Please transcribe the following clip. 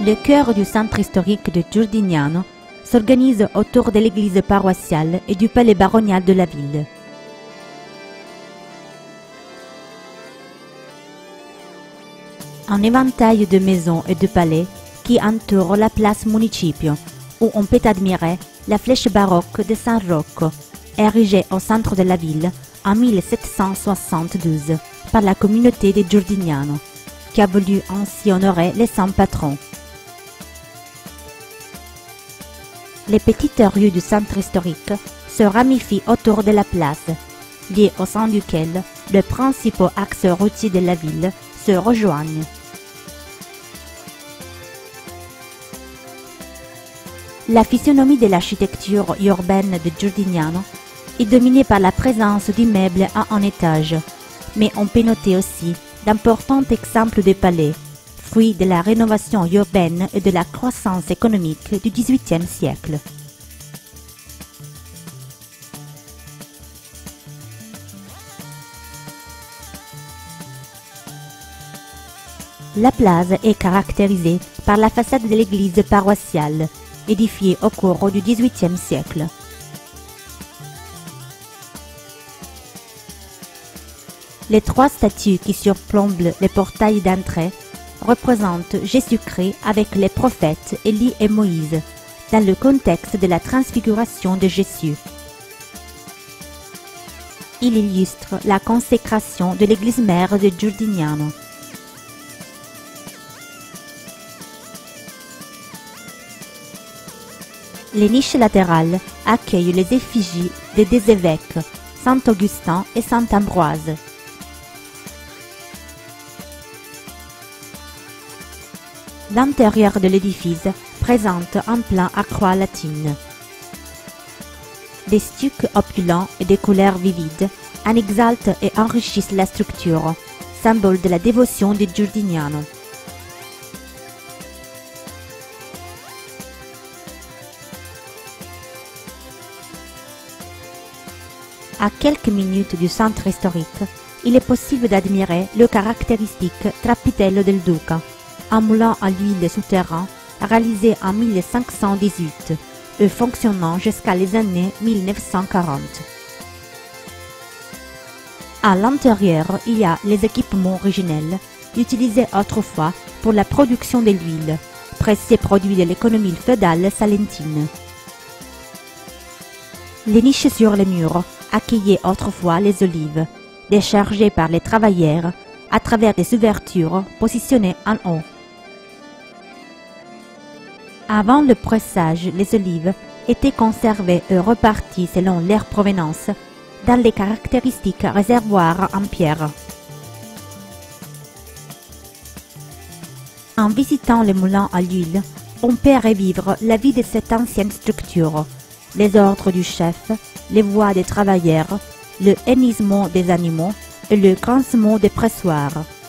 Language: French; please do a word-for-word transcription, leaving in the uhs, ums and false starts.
Le cœur du centre historique de Giudignano s'organise autour de l'église paroissiale et du palais baronial de la ville. Un éventail de maisons et de palais qui entourent la place Municipio, où on peut admirer la flèche baroque de San Rocco, érigée au centre de la ville en mille sept cent soixante-douze par la communauté de Giudignano, qui a voulu ainsi honorer les saints patrons. Les petites rues du centre historique se ramifient autour de la place, liées au sein duquel les principaux axes routiers de la ville se rejoignent. La physionomie de l'architecture urbaine de Giudignano est dominée par la présence d'immeubles à un étage, mais on peut noter aussi d'importants exemples de palais, fruits de la rénovation urbaine et de la croissance économique du dix-huitième siècle. La place est caractérisée par la façade de l'église paroissiale, édifiée au cours du dix-huitième siècle. Les trois statues qui surplombent les portails d'entrée représentent Jésus-Christ avec les prophètes Élie et Moïse, dans le contexte de la transfiguration de Jésus. Il illustre la consécration de l'église mère de Giudignano. Les niches latérales accueillent les effigies des deux évêques, Saint Augustin et Saint Ambroise. L'intérieur de l'édifice présente un plan à croix latine. Des stucs opulents et des couleurs vivides en exaltent et enrichissent la structure, symbole de la dévotion de Giudignano. À quelques minutes du centre historique, il est possible d'admirer le caractéristique Trappitello del Duca, un moulin à l'huile souterrain réalisé en mille cinq cent dix-huit et fonctionnant jusqu'à les années mille neuf cent quarante. À l'intérieur, il y a les équipements originels utilisés autrefois pour la production de l'huile, précieux produit de l'économie féodale salentine. Les niches sur les murs accueillaient autrefois les olives, déchargées par les travailleurs à travers des ouvertures positionnées en haut. Avant le pressage, les olives étaient conservées et reparties selon leur provenance dans les caractéristiques réservoirs en pierre. En visitant les moulins à l'huile, on peut revivre la vie de cette ancienne structure, les ordres du chef, les voix des travailleurs, le hennissement des animaux et le grincement des pressoirs.